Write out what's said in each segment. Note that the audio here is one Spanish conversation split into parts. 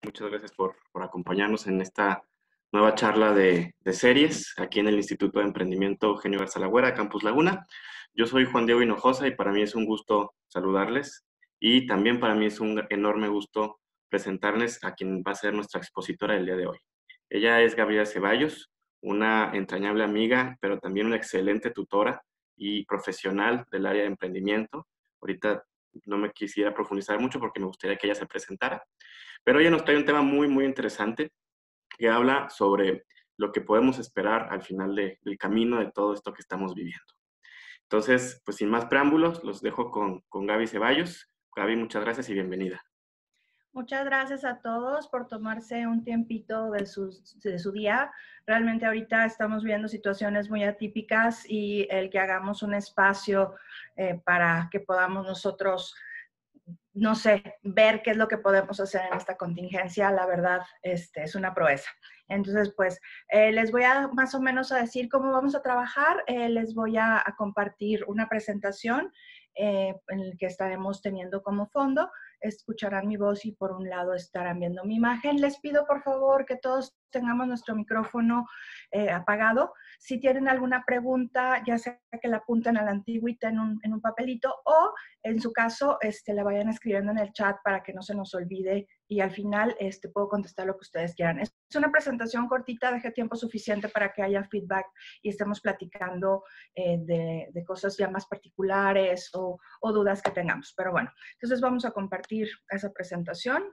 Muchas gracias por acompañarnos en esta nueva charla de series aquí en el Instituto de Emprendimiento Eugenio Garza Lagüera, Campus Laguna. Yo soy Juan Diego Hinojosa y para mí es un gusto saludarles y también para mí es un enorme gusto presentarles a quien va a ser nuestra expositora del día de hoy. Ella es Gabriela Ceballos, una entrañable amiga, pero también una excelente tutora y profesional del área de emprendimiento. Ahorita no me quisiera profundizar mucho porque me gustaría que ella se presentara. Pero ella nos trae un tema muy interesante que habla sobre lo que podemos esperar al final del camino de todo esto que estamos viviendo. Entonces, pues sin más preámbulos, los dejo con Gaby Ceballos. Gaby, muchas gracias y bienvenida. Muchas gracias a todos por tomarse un tiempito de su día. Realmente ahorita estamos viendo situaciones muy atípicas y el que hagamos un espacio para que podamos nosotros, no sé, ver qué es lo que podemos hacer en esta contingencia, la verdad, es una proeza. Entonces, pues, les voy a más o menos a decir cómo vamos a trabajar. Les voy a compartir una presentación en la que estaremos teniendo como fondo. Escucharán mi voz y por un lado estarán viendo mi imagen. Les pido por favor que todos tengamos nuestro micrófono apagado. Si tienen alguna pregunta, ya sea que la apunten a la antigüita en un papelito o en su caso la vayan escribiendo en el chat para que no se nos olvide y al final puedo contestar lo que ustedes quieran. Es una presentación cortita, deje tiempo suficiente para que haya feedback y estemos platicando de cosas ya más particulares o dudas que tengamos. Pero bueno, entonces vamos a compartir esa presentación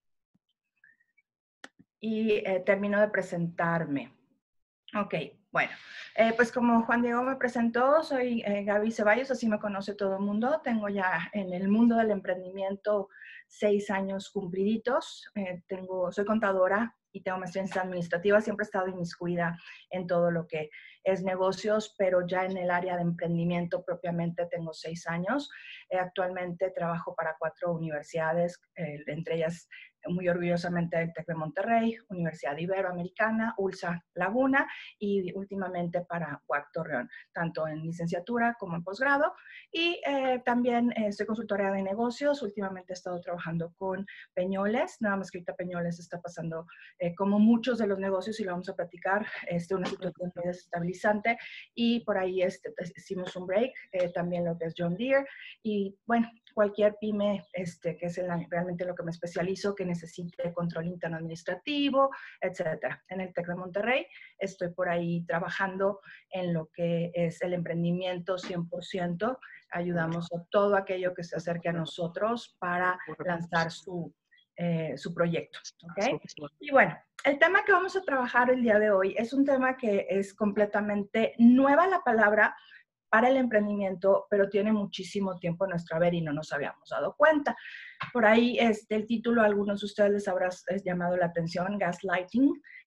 y termino de presentarme. Ok, bueno, pues como Juan Diego me presentó, soy Gaby Ceballos, así me conoce todo el mundo. Tengo ya en el mundo del emprendimiento 6 años cumpliditos. Soy contadora y tengo maestría en ciencias administrativas. Siempre he estado inmiscuida en todo lo que es negocios, pero ya en el área de emprendimiento propiamente tengo 6 años. Actualmente trabajo para 4 universidades, entre ellas muy orgullosamente el TEC de Monterrey, Universidad Iberoamericana, ULSA Laguna y últimamente para UAC Torreón, tanto en licenciatura como en posgrado. Y también soy consultora de negocios. Últimamente he estado trabajando con Peñoles, nada más que ahorita Peñoles está pasando como muchos de los negocios y lo vamos a platicar, una situación muy desestabilizante y por ahí hicimos un break, también lo que es John Deere y bueno, cualquier pyme, que es realmente lo que me especializo, que necesite control interno administrativo, etcétera. En el TEC de Monterrey estoy por ahí trabajando en lo que es el emprendimiento 100%. Ayudamos a todo aquello que se acerque a nosotros para lanzar su proyecto. ¿Okay? Y bueno, el tema que vamos a trabajar el día de hoy es un tema que es completamente nueva la palabra para el emprendimiento, pero tiene muchísimo tiempo en nuestro haber y no nos habíamos dado cuenta. Por ahí el título a algunos de ustedes les habrá llamado la atención, gaslighting,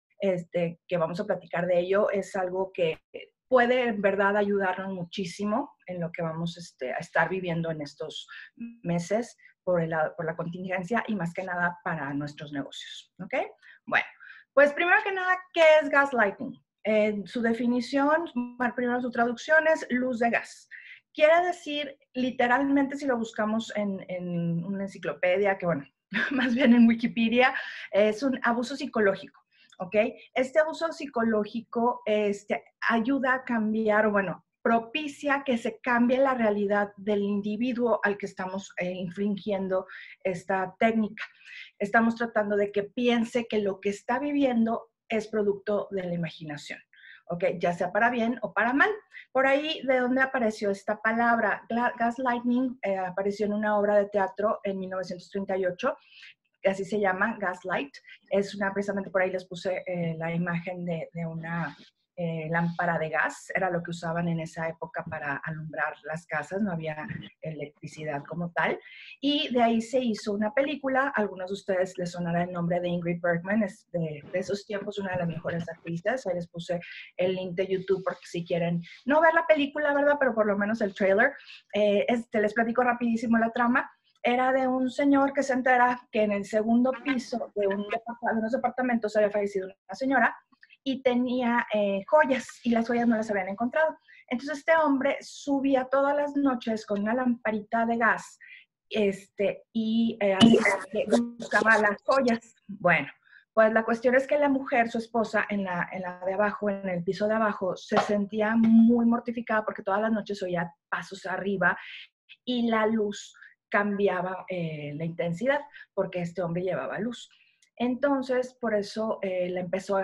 que vamos a platicar de ello. Es algo que puede en verdad ayudarnos muchísimo en lo que vamos a estar viviendo en estos meses por la contingencia y más que nada para nuestros negocios. ¿Ok? Bueno, pues primero que nada, ¿qué es gaslighting? Su definición, primero su traducción es luz de gas. Quiere decir, literalmente, si lo buscamos en una enciclopedia, que bueno, más bien en Wikipedia, es un abuso psicológico. ¿Ok? Este abuso psicológico ayuda a cambiar, bueno, propicia que se cambie la realidad del individuo al que estamos infringiendo esta técnica. Estamos tratando de que piense que lo que está viviendo es producto de la imaginación, ¿ok? Ya sea para bien o para mal. Por ahí, ¿de dónde apareció esta palabra? Gaslighting apareció en una obra de teatro en 1938, así se llama, Gaslight. Precisamente por ahí les puse la imagen de una lámpara de gas, era lo que usaban en esa época para alumbrar las casas, no había electricidad como tal, y de ahí se hizo una película. A algunos de ustedes les sonará el nombre de Ingrid Bergman, es de esos tiempos una de las mejores actrices. Ahí les puse el link de YouTube porque si quieren no ver la película, ¿verdad? Pero por lo menos el trailer. Les platico rapidísimo la trama. Era de un señor que se entera que en el segundo piso de unos departamentos había fallecido una señora y tenía joyas y las joyas no las habían encontrado. Entonces este hombre subía todas las noches con una lamparita de gas buscaba las joyas. Bueno, pues la cuestión es que la mujer, su esposa, en la de abajo, en el piso de abajo, se sentía muy mortificada porque todas las noches oía pasos arriba y la luz cambiaba la intensidad porque este hombre llevaba luz. Entonces, por eso la empezó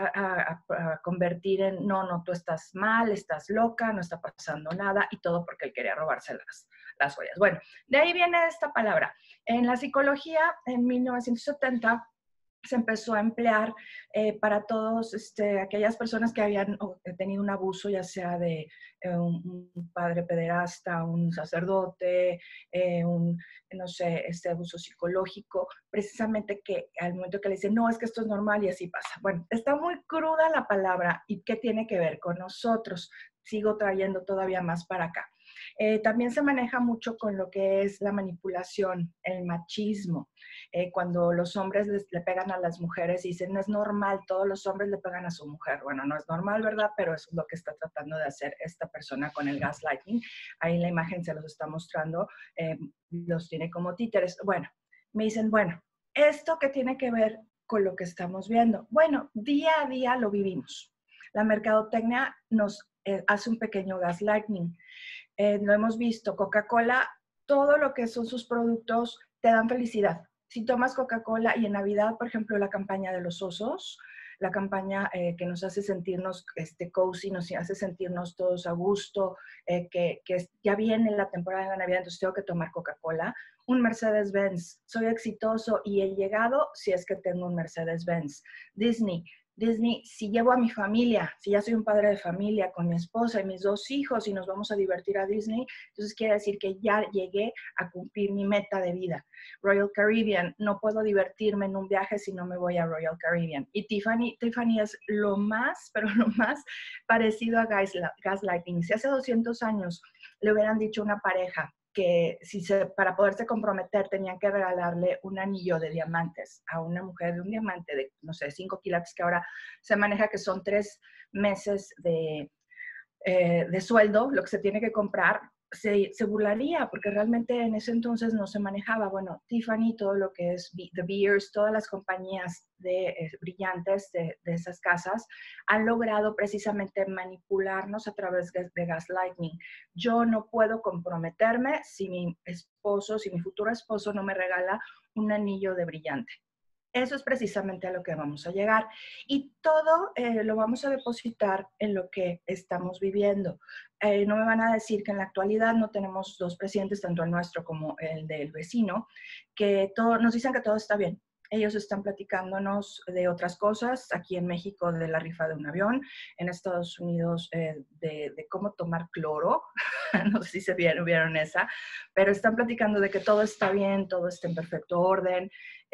a convertir en, no, tú estás mal, estás loca, no está pasando nada, y todo porque él quería robarse las joyas. Bueno, de ahí viene esta palabra. En la psicología, en 1970, se empezó a emplear para todos aquellas personas que habían tenido un abuso, ya sea de un padre pederasta, un sacerdote, no sé, abuso psicológico, precisamente que al momento que le dicen, no, es que esto es normal y así pasa. Bueno, está muy cruda la palabra y ¿qué tiene que ver con nosotros? Sigo trayendo todavía más para acá. También se maneja mucho con lo que es la manipulación, el machismo. Cuando los hombres le pegan a las mujeres y dicen, no es normal, todos los hombres le pegan a su mujer. Bueno, no es normal, ¿verdad? Pero eso es lo que está tratando de hacer esta persona con el gaslighting. Ahí la imagen se los está mostrando, los tiene como títeres. Bueno, me dicen, bueno, ¿esto qué tiene que ver con lo que estamos viendo? Bueno, día a día lo vivimos. La mercadotecnia nos hace un pequeño gaslighting. Lo hemos visto, Coca-Cola, todo lo que son sus productos te dan felicidad. Si tomas Coca-Cola y en Navidad, por ejemplo, la campaña de los osos, la campaña que nos hace sentirnos cozy, nos hace sentirnos todos a gusto, que ya viene la temporada de la Navidad, entonces tengo que tomar Coca-Cola. Un Mercedes-Benz, soy exitoso y he llegado si es que tengo un Mercedes-Benz. Disney, si llevo a mi familia, si ya soy un padre de familia con mi esposa y mis 2 hijos y nos vamos a divertir a Disney, entonces quiere decir que ya llegué a cumplir mi meta de vida. Royal Caribbean, no puedo divertirme en un viaje si no me voy a Royal Caribbean. Y Tiffany es lo más, pero lo más parecido a gaslighting. Si hace 200 años le hubieran dicho a una pareja que para poderse comprometer tenían que regalarle un anillo de diamantes a una mujer de un diamante de, no sé, 5 quilates, que ahora se maneja que son 3 meses de sueldo, lo que se tiene que comprar, se burlaría, porque realmente en ese entonces no se manejaba. Bueno, Tiffany, todo lo que es De Beers, todas las compañías brillantes de esas casas han logrado precisamente manipularnos a través de gaslighting. Yo no puedo comprometerme si mi futuro esposo no me regala un anillo de brillante. Eso es precisamente a lo que vamos a llegar. Y todo lo vamos a depositar en lo que estamos viviendo. No me van a decir que en la actualidad no tenemos 2 presidentes, tanto el nuestro como el del vecino, que nos dicen que todo está bien. Ellos están platicándonos de otras cosas, aquí en México de la rifa de un avión, en Estados Unidos de cómo tomar cloro, no sé si se vieron esa, pero están platicando de que todo está bien, todo está en perfecto orden,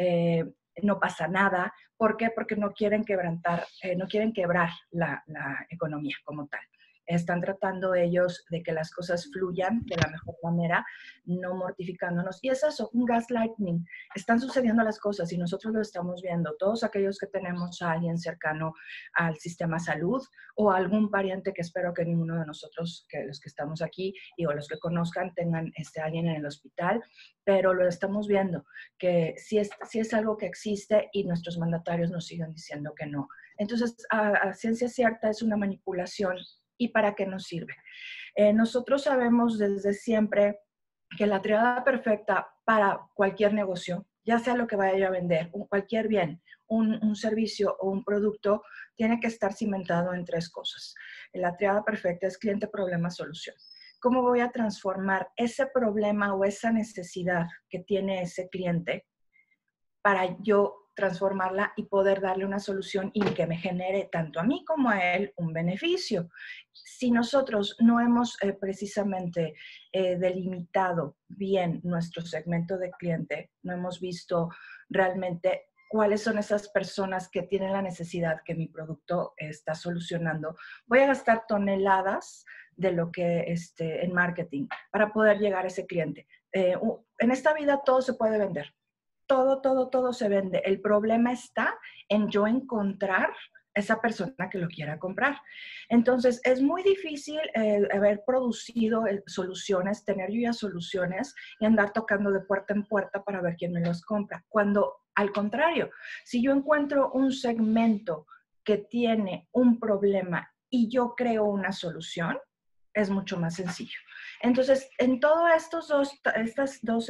no pasa nada. ¿Por qué? Porque no quieren no quieren quebrar la economía como tal. Están tratando ellos de que las cosas fluyan de la mejor manera, no mortificándonos. Y es eso, un gaslighting. Están sucediendo las cosas y nosotros lo estamos viendo. Todos aquellos que tenemos a alguien cercano al sistema salud o a algún pariente, que espero que ninguno de nosotros, que los que estamos aquí y o los que conozcan, tengan alguien en el hospital, pero lo estamos viendo, que sí es algo que existe y nuestros mandatarios nos siguen diciendo que no. Entonces, a ciencia cierta es una manipulación. ¿Y para qué nos sirve? Nosotros sabemos desde siempre que la triada perfecta para cualquier negocio, ya sea lo que vaya a vender, cualquier bien, un servicio o un producto, tiene que estar cimentado en 3 cosas. La triada perfecta es cliente, problema, solución. ¿Cómo voy a transformar ese problema o esa necesidad que tiene ese cliente para yo transformarla y poder darle una solución y que me genere tanto a mí como a él un beneficio? Si nosotros no hemos precisamente delimitado bien nuestro segmento de cliente, no hemos visto realmente cuáles son esas personas que tienen la necesidad que mi producto está solucionando, voy a gastar toneladas de lo que en marketing para poder llegar a ese cliente. En esta vida todo se puede vender. Todo se vende. El problema está en yo encontrar esa persona que lo quiera comprar. Entonces, es muy difícil haber producido soluciones, tener yo ya soluciones y andar tocando de puerta en puerta para ver quién me los compra. Cuando, al contrario, si yo encuentro un segmento que tiene un problema y yo creo una solución, es mucho más sencillo. Entonces, en todas estas dos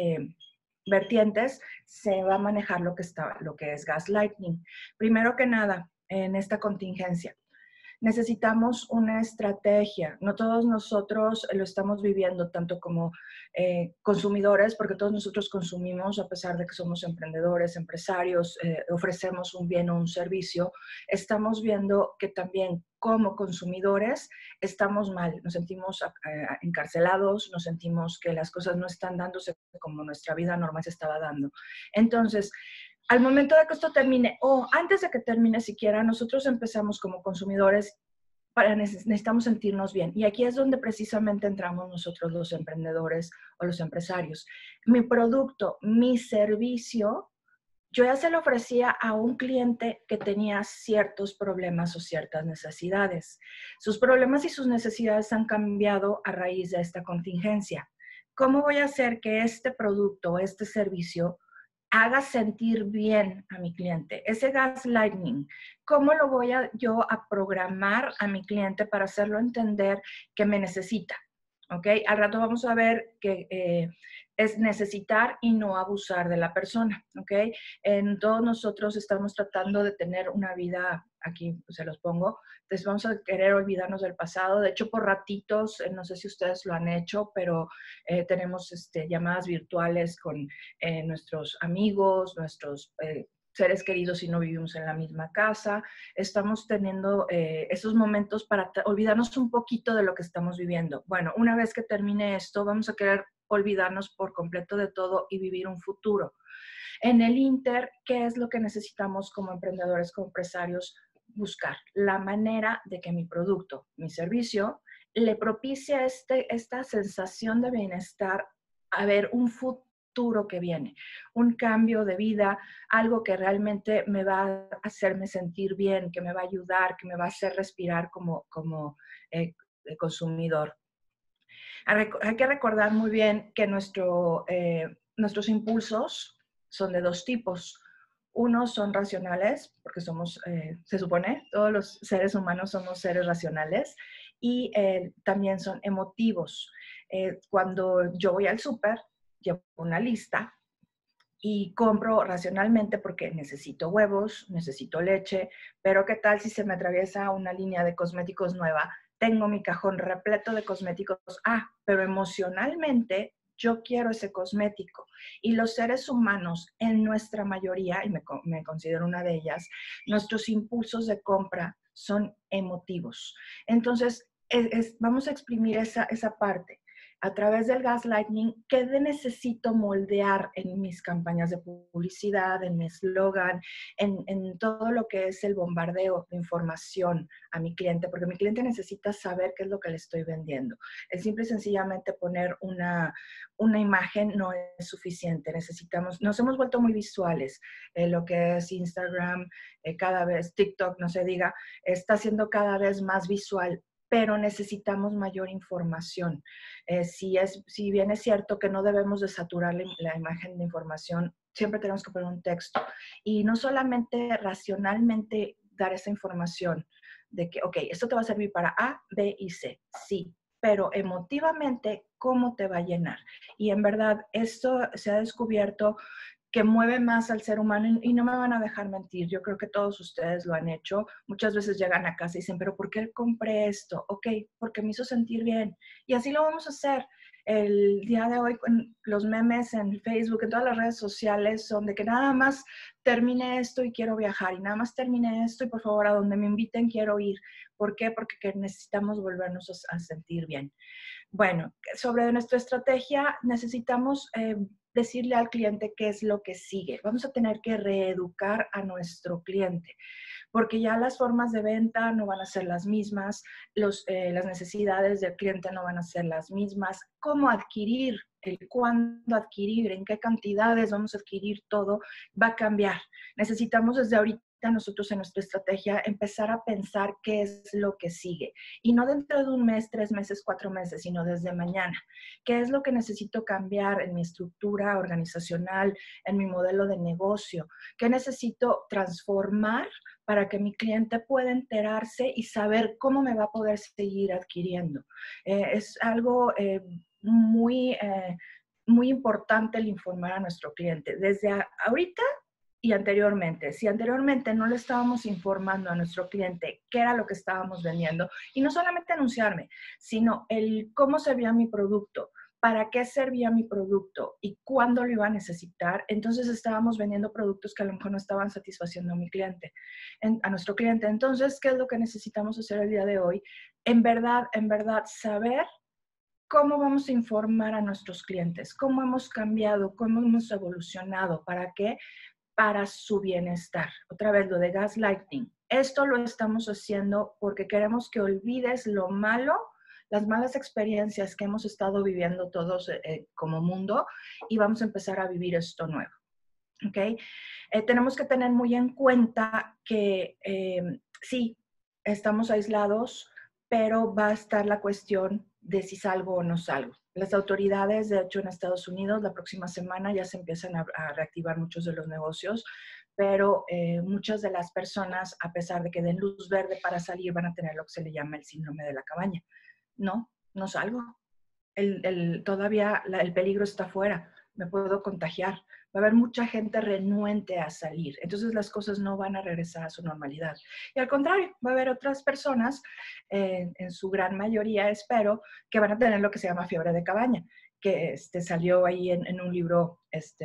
vertientes se va a manejar lo que es gaslighting. Primero que nada, en esta contingencia, necesitamos una estrategia. No todos nosotros lo estamos viviendo, tanto como consumidores, porque todos nosotros consumimos, a pesar de que somos emprendedores, empresarios, ofrecemos un bien o un servicio, estamos viendo que también como consumidores estamos mal, nos sentimos encarcelados, nos sentimos que las cosas no están dándose como nuestra vida normal se estaba dando. Entonces, al momento de que esto termine, o antes de que termine siquiera, nosotros empezamos como consumidores, necesitamos sentirnos bien. Y aquí es donde precisamente entramos nosotros los emprendedores o los empresarios. Mi producto, mi servicio, yo ya se lo ofrecía a un cliente que tenía ciertos problemas o ciertas necesidades. Sus problemas y sus necesidades han cambiado a raíz de esta contingencia. ¿Cómo voy a hacer que este producto o este servicio haga sentir bien a mi cliente? Ese gaslighting, ¿cómo lo voy yo a programar a mi cliente para hacerlo entender que me necesita? ¿Ok? Al rato vamos a ver que es necesitar y no abusar de la persona. ¿Ok? En todos nosotros estamos tratando de tener una vida, aquí se los pongo, entonces vamos a querer olvidarnos del pasado. De hecho, por ratitos, no sé si ustedes lo han hecho, pero tenemos llamadas virtuales con nuestros amigos, nuestros seres queridos si no vivimos en la misma casa. Estamos teniendo esos momentos para olvidarnos un poquito de lo que estamos viviendo. Bueno, una vez que termine esto, vamos a querer olvidarnos por completo de todo y vivir un futuro. En el Inter, ¿qué es lo que necesitamos como emprendedores, como empresarios? Buscar la manera de que mi producto, mi servicio, le propicie esta sensación de bienestar, a ver un futuro que viene, un cambio de vida, algo que realmente me va a hacerme sentir bien, que me va a ayudar, que me va a hacer respirar como consumidor. Hay que recordar muy bien que nuestros impulsos son de dos tipos. Unos son racionales, porque somos, se supone, todos los seres humanos somos seres racionales, y también son emotivos. Cuando yo voy al súper, llevo una lista y compro racionalmente porque necesito huevos, necesito leche, pero ¿qué tal si se me atraviesa una línea de cosméticos nueva? Tengo mi cajón repleto de cosméticos. Pero emocionalmente yo quiero ese cosmético. Y los seres humanos, en nuestra mayoría, y me considero una de ellas, nuestros impulsos de compra son emotivos. Entonces, vamos a exprimir esa parte a través del gaslighting. ¿Qué necesito moldear en mis campañas de publicidad, en mi eslogan, en todo lo que es el bombardeo de información a mi cliente? Porque mi cliente necesita saber qué es lo que le estoy vendiendo. El simple y sencillamente poner una imagen no es suficiente. Nos hemos vuelto muy visuales. Lo que es Instagram, cada vez TikTok, no se diga, está siendo cada vez más visual, pero necesitamos mayor información. Si bien es cierto que no debemos de saturar la imagen de información, siempre tenemos que poner un texto. Y no solamente racionalmente dar esa información de que, ok, esto te va a servir para A, B y C. Sí, pero emotivamente, ¿cómo te va a llenar? Y en verdad, esto se ha descubierto que mueve más al ser humano y no me van a dejar mentir. Yo creo que todos ustedes lo han hecho. Muchas veces llegan a casa y dicen, pero ¿por qué compré esto? Ok, porque me hizo sentir bien. Y así lo vamos a hacer. El día de hoy, con los memes en Facebook, en todas las redes sociales, son de que nada más termine esto y quiero viajar, y nada más termine esto y por favor a donde me inviten quiero ir. ¿Por qué? Porque necesitamos volvernos a sentir bien. Bueno, sobre nuestra estrategia necesitamos decirle al cliente qué es lo que sigue. Vamos a tener que reeducar a nuestro cliente, porque ya las formas de venta no van a ser las mismas, las necesidades del cliente no van a ser las mismas, cómo adquirir, el cuándo adquirir, en qué cantidades vamos a adquirir todo, va a cambiar. Necesitamos desde ahorita a nosotros en nuestra estrategia empezar a pensar qué es lo que sigue. Y no dentro de un mes, 3 meses, 4 meses, sino desde mañana. ¿Qué es lo que necesito cambiar en mi estructura organizacional, en mi modelo de negocio? ¿Qué necesito transformar para que mi cliente pueda enterarse y saber cómo me va a poder seguir adquiriendo? Es algo muy importante el informar a nuestro cliente. Desde ahorita y anteriormente. Si anteriormente no le estábamos informando a nuestro cliente qué era lo que estábamos vendiendo, y no solamente anunciarme, sino el cómo servía mi producto, para qué servía mi producto y cuándo lo iba a necesitar, entonces estábamos vendiendo productos que a lo mejor no estaban satisfaciendo a mi cliente, a nuestro cliente. Entonces, ¿qué es lo que necesitamos hacer el día de hoy? En verdad, saber cómo vamos a informar a nuestros clientes, cómo hemos cambiado, cómo hemos evolucionado, ¿para qué? Para su bienestar. Otra vez, lo de gaslighting. Esto lo estamos haciendo porque queremos que olvides lo malo, las malas experiencias que hemos estado viviendo todos como mundo, y vamos a empezar a vivir esto nuevo. ¿Ok? Tenemos que tener muy en cuenta que sí, estamos aislados, pero va a estar la cuestión de si salgo o no salgo. Las autoridades, de hecho, en Estados Unidos, la próxima semana ya se empiezan a reactivar muchos de los negocios, pero muchas de las personas, a pesar de que den luz verde para salir, van a tener lo que se le llama el síndrome de la cabaña. No salgo. Todavía el peligro está afuera. Me puedo contagiar. Va a haber mucha gente renuente a salir. Entonces las cosas no van a regresar a su normalidad. Y al contrario, va a haber otras personas, en su gran mayoría, espero, que van a tener lo que se llama fiebre de cabaña, que salió ahí en un libro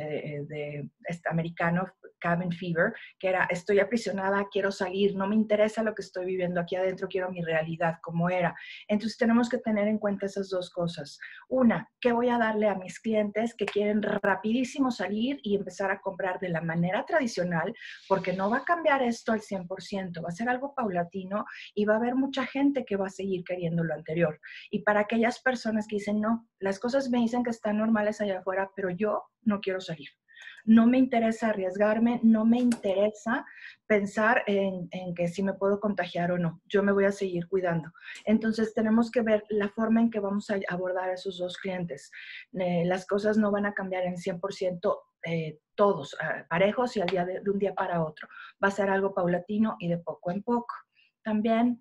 americano, Cabin Fever, que era: estoy aprisionada, quiero salir, no me interesa lo que estoy viviendo aquí adentro, quiero mi realidad como era. Entonces tenemos que tener en cuenta esas dos cosas. Una, ¿qué voy a darle a mis clientes que quieren rapidísimo salir y empezar a comprar de la manera tradicional? Porque no va a cambiar esto al 100%, va a ser algo paulatino y va a haber mucha gente que va a seguir queriendo lo anterior. Y para aquellas personas que dicen: no, las cosas me dicen que están normales allá afuera, pero yo no quiero salir. No me interesa arriesgarme, no me interesa pensar en que si me puedo contagiar o no. Yo me voy a seguir cuidando. Entonces tenemos que ver la forma en que vamos a abordar a esos dos clientes. Las cosas no van a cambiar en 100%, todos parejos y de un día para otro. Va a ser algo paulatino y de poco en poco. También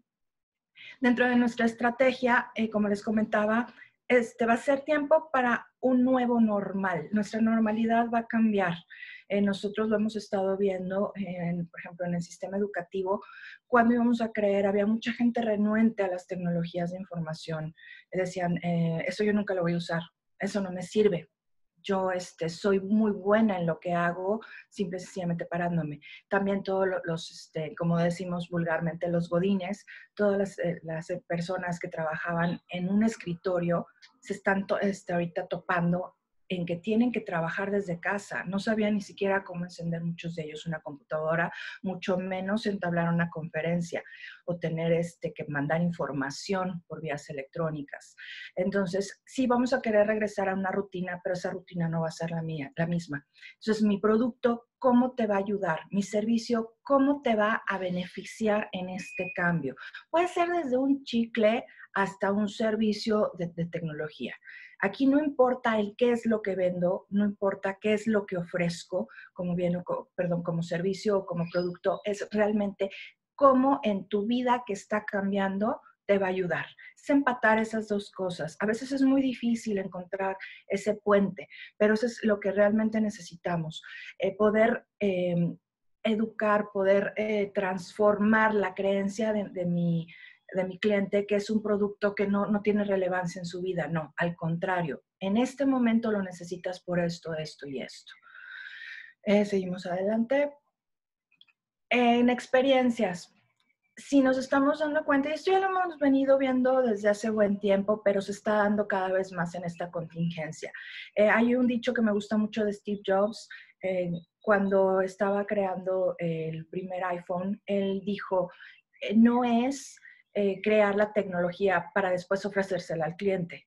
dentro de nuestra estrategia, como les comentaba, va a ser tiempo para un nuevo normal. Nuestra normalidad va a cambiar. Nosotros lo hemos estado viendo, por ejemplo, en el sistema educativo. Cuando íbamos a creer, había mucha gente renuente a las tecnologías de información. Decían: eso yo nunca lo voy a usar, eso no me sirve. Yo soy muy buena en lo que hago, simple y sencillamente parándome. También todos como decimos vulgarmente, los godines, todas las personas que trabajaban en un escritorio se están ahorita topando en que tienen que trabajar desde casa. No sabían ni siquiera cómo encender muchos de ellos una computadora, mucho menos entablar una conferencia o tener que mandar información por vías electrónicas. Entonces, sí vamos a querer regresar a una rutina, pero esa rutina no va a ser la misma. Entonces, mi producto, ¿cómo te va a ayudar? Mi servicio, ¿cómo te va a beneficiar en este cambio? Puede ser desde un chicle hasta un servicio de tecnología. Aquí no importa el qué es lo que vendo, no importa qué es lo que ofrezco como como servicio o como producto, es realmente cómo en tu vida que está cambiando te va a ayudar. Es empatar esas dos cosas. A veces es muy difícil encontrar ese puente, pero eso es lo que realmente necesitamos. Poder educar, poder transformar la creencia de mi cliente, que es un producto que no tiene relevancia en su vida. No, al contrario. En este momento lo necesitas por esto, esto y esto. Seguimos adelante. En experiencias. Si nos estamos dando cuenta, y esto ya lo hemos venido viendo desde hace buen tiempo, pero se está dando cada vez más en esta contingencia. Hay un dicho que me gusta mucho de Steve Jobs. Cuando estaba creando el primer iPhone, él dijo: no es crear la tecnología para después ofrecérsela al cliente.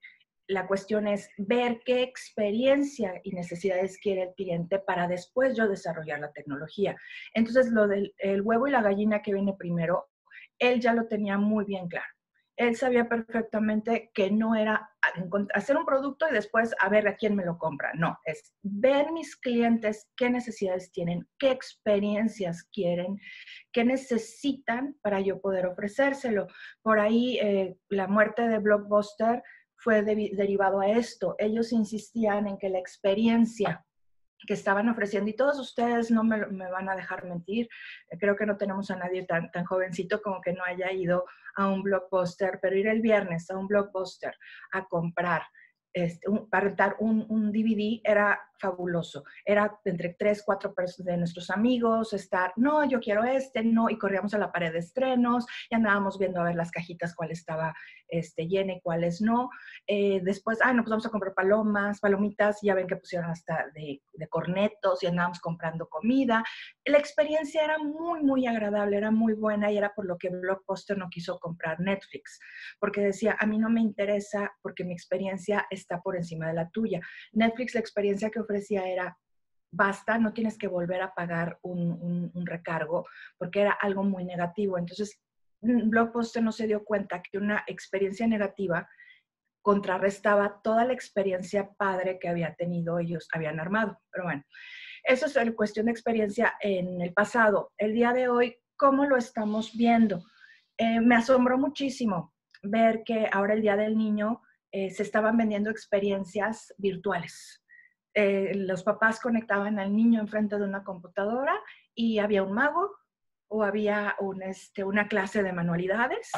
la cuestión es ver qué experiencia y necesidades quiere el cliente para después yo desarrollar la tecnología. Entonces, lo del el huevo y la gallina que viene primero, él ya lo tenía muy bien claro. Él sabía perfectamente que no era hacer un producto y después a ver a quién me lo compra. No, es ver mis clientes qué necesidades tienen, qué experiencias quieren, qué necesitan para yo poder ofrecérselo. Por ahí la muerte de Blockbuster fue derivado a esto. Ellos insistían en que la experiencia que estaban ofreciendo, y todos ustedes no me van a dejar mentir, creo que no tenemos a nadie tan jovencito como que no haya ido a un Blockbuster, pero ir el viernes a un Blockbuster a comprar, para rentar un DVD era fabuloso. Era entre 3, 4 personas de nuestros amigos, estar, no, yo quiero no, y corríamos a la pared de estrenos y andábamos viendo a ver las cajitas cuál estaba llena y cuáles no. Después, no, pues vamos a comprar palomitas, ya ven que pusieron hasta de cornetos y andábamos comprando comida. La experiencia era muy, muy agradable, era muy buena y era por lo que Blockbuster no quiso comprar Netflix, porque decía, a mí no me interesa porque mi experiencia está por encima de la tuya. Netflix, la experiencia que ofrecía era, basta, no tienes que volver a pagar un recargo, porque era algo muy negativo. Entonces, Blockbuster no se dio cuenta que una experiencia negativa contrarrestaba toda la experiencia padre que había tenido, ellos habían armado. Pero bueno, eso es la cuestión de experiencia en el pasado. El día de hoy, ¿cómo lo estamos viendo? Me asombró muchísimo ver que ahora el Día del Niño se estaban vendiendo experiencias virtuales. Los papás conectaban al niño enfrente de una computadora y había un mago o había una clase de manualidades.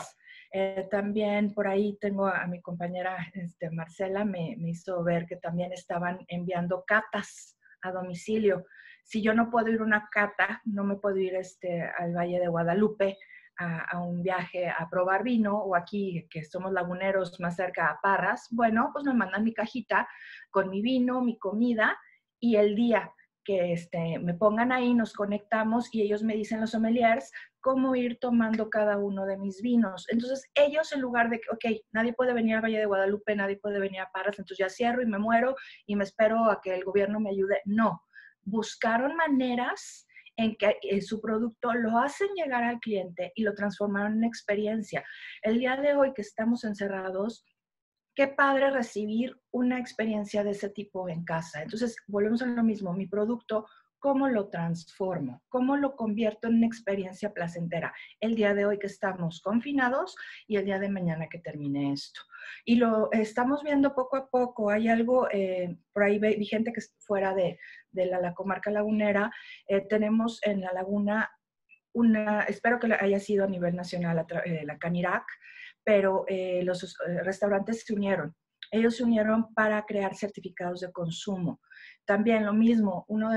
También por ahí tengo a mi compañera Marcela, me hizo ver que también estaban enviando catas a domicilio. Si yo no puedo ir a una cata, no me puedo ir al Valle de Guadalupe a un viaje a probar vino, o aquí que somos laguneros más cerca a Parras, bueno, pues me mandan mi cajita con mi vino, mi comida, y el día que me pongan ahí, nos conectamos y ellos me dicen, los sommeliers, cómo ir tomando cada uno de mis vinos. Entonces ellos, en lugar de que, ok, nadie puede venir al Valle de Guadalupe, nadie puede venir a Parras, entonces ya cierro y me muero y me espero a que el gobierno me ayude. No, buscaron maneras en que su producto lo hacen llegar al cliente y lo transformaron en experiencia. El día de hoy que estamos encerrados, qué padre recibir una experiencia de ese tipo en casa. Entonces, volvemos a lo mismo, mi producto, ¿cómo lo transformo? ¿Cómo lo convierto en una experiencia placentera? El día de hoy que estamos confinados y el día de mañana que termine esto. Y lo estamos viendo poco a poco. Hay algo, por ahí vi gente que es fuera de la comarca lagunera. Tenemos en la laguna espero que haya sido a nivel nacional, la Canirac, pero los restaurantes se unieron. Ellos se unieron para crear certificados de consumo. También lo mismo, uno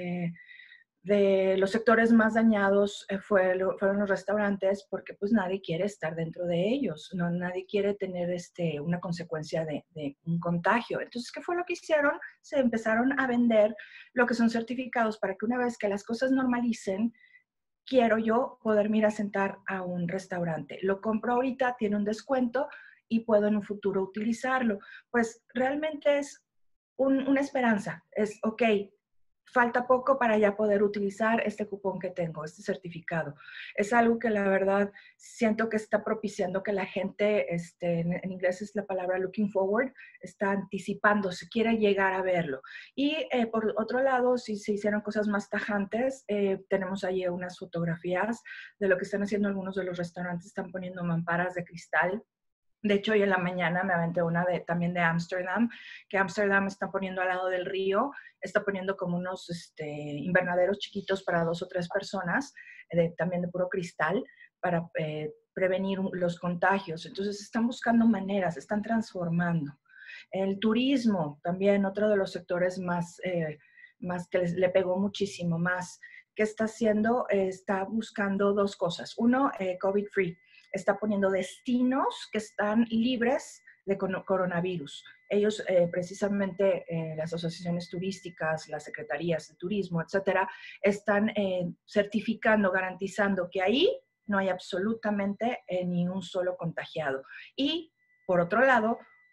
de los sectores más dañados fueron los restaurantes, porque pues nadie quiere estar dentro de ellos, no, nadie quiere tener una consecuencia de un contagio. Entonces, ¿qué fue lo que hicieron? Se empezaron a vender lo que son certificados para que una vez que las cosas normalicen, quiero yo poderme ir a sentar a un restaurante. Lo compro ahorita, tiene un descuento y puedo en un futuro utilizarlo. Pues realmente es una esperanza. Es, ok, falta poco para ya poder utilizar este cupón que tengo, este certificado. Es algo que la verdad siento que está propiciando que la gente, en inglés es la palabra looking forward, está anticipándose, quiere llegar a verlo. Y por otro lado, si se hicieron cosas más tajantes, tenemos ahí unas fotografías de lo que están haciendo algunos de los restaurantes, están poniendo mamparas de cristal. De hecho, hoy en la mañana me aventé una también de Ámsterdam, que Ámsterdam está poniendo al lado del río, está poniendo como unos invernaderos chiquitos para 2 o 3 personas, también de puro cristal, para prevenir los contagios. Entonces, están buscando maneras, están transformando. El turismo, también otro de los sectores más que le pegó muchísimo más. ¿Qué está haciendo? Está buscando 2 cosas. Uno, COVID-free. Está poniendo destinos que están libres de coronavirus. Ellos, precisamente, las asociaciones turísticas, las secretarías de turismo, etcétera, están certificando, garantizando que ahí no hay absolutamente ni un solo contagiado. Y, por otro lado,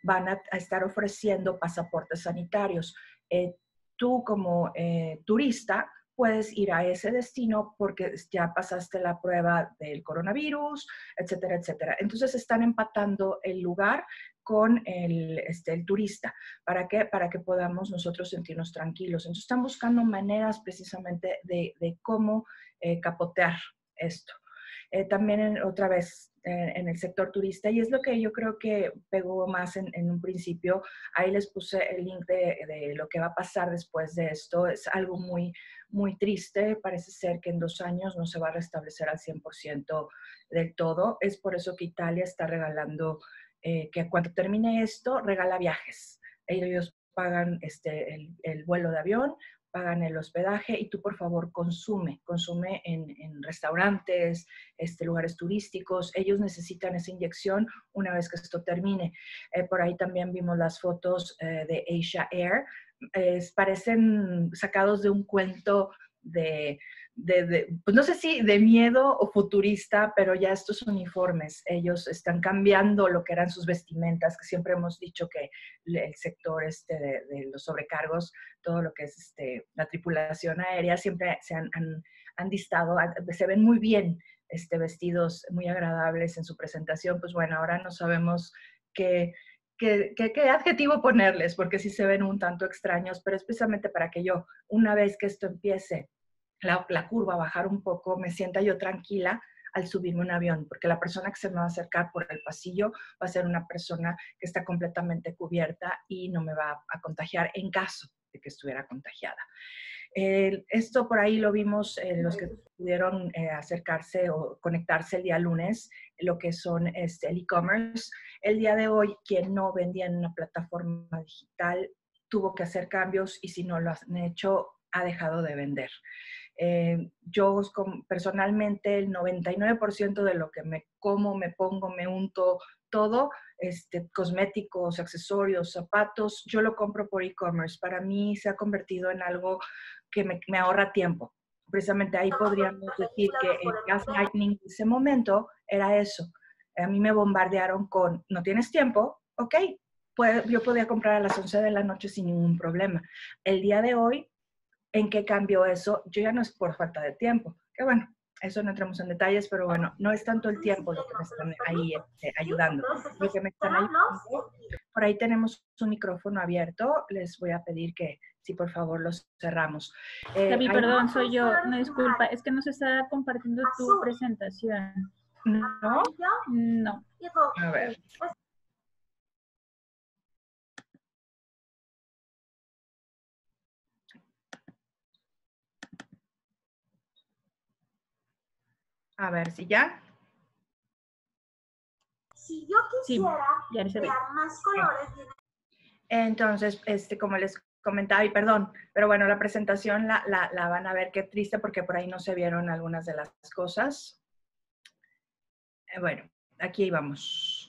van a estar ofreciendo pasaportes sanitarios. Tú como turista puedes ir a ese destino porque ya pasaste la prueba del coronavirus, etcétera, etcétera. Entonces están empatando el lugar con el turista. ¿Para qué? Para que podamos nosotros sentirnos tranquilos. Entonces están buscando maneras precisamente de cómo capotear esto. También otra vez en el sector turista, y es lo que yo creo que pegó más en un principio. Ahí les puse el link de lo que va a pasar después de esto. Es algo muy, muy triste. Parece ser que en 2 años no se va a restablecer al 100% del todo. Es por eso que Italia está regalando, que cuando termine esto, regala viajes. Ellos pagan el vuelo de avión, pagan el hospedaje y tú por favor consume en restaurantes, lugares turísticos. Ellos necesitan esa inyección una vez que esto termine. Por ahí también vimos las fotos de Asia Air. Parecen sacados de un cuento pues no sé si de miedo o futurista, pero ya estos uniformes, ellos están cambiando lo que eran sus vestimentas, que siempre hemos dicho que el sector de los sobrecargos, todo lo que es la tripulación aérea, siempre se han distado, se ven muy bien vestidos, muy agradables en su presentación. Pues bueno, ahora no sabemos qué adjetivo ponerles, porque sí se ven un tanto extraños, pero es precisamente para que yo, una vez que esto empiece, la curva a bajar un poco, me sienta yo tranquila al subirme un avión, porque la persona que se me va a acercar por el pasillo va a ser una persona que está completamente cubierta y no me va a contagiar en caso de que estuviera contagiada. Esto por ahí lo vimos los que pudieron acercarse o conectarse el día lunes, lo que son el e-commerce. El día de hoy, quien no vendía en una plataforma digital tuvo que hacer cambios y si no lo han hecho, ha dejado de vender. Yo personalmente el 99% de lo que me como, me pongo, me unto, todo, cosméticos, accesorios, zapatos, yo lo compro por e-commerce. Para mí se ha convertido en algo que me ahorra tiempo. Precisamente ahí podríamos decir que el gaslighting en ese momento era eso. A mí me bombardearon con, ¿no tienes tiempo? Ok, yo podía comprar a las 11 de la noche sin ningún problema. El día de hoy, ¿en qué cambió eso? Yo ya no es por falta de tiempo, que bueno, eso no entramos en detalles, pero bueno, no es tanto el tiempo lo que me están ahí ayudando. Lo que me están ayudando, por ahí tenemos un micrófono abierto, les voy a pedir que si por favor los cerramos. Gaby, perdón, soy yo, no, disculpa, es que no se está compartiendo tu presentación. ¿No? No. A ver. A ver si ya. Si yo quisiera crear más colores. Entonces, como les comentaba, y perdón, pero bueno, la presentación la van a ver, qué triste, porque por ahí no se vieron algunas de las cosas. Bueno, aquí vamos.